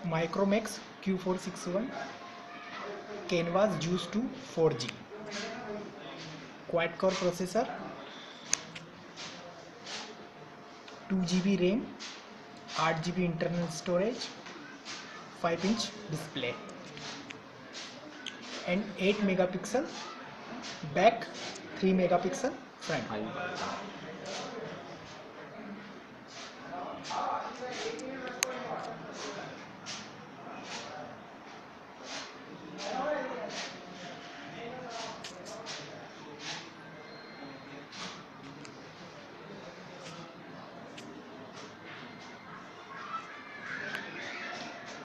Micromax Q461 Canvas Juice 2 4G quad core processor, 2 GB RAM, 8 GB internal storage, 5-inch display, and 8 megapixel back, 3 megapixel front.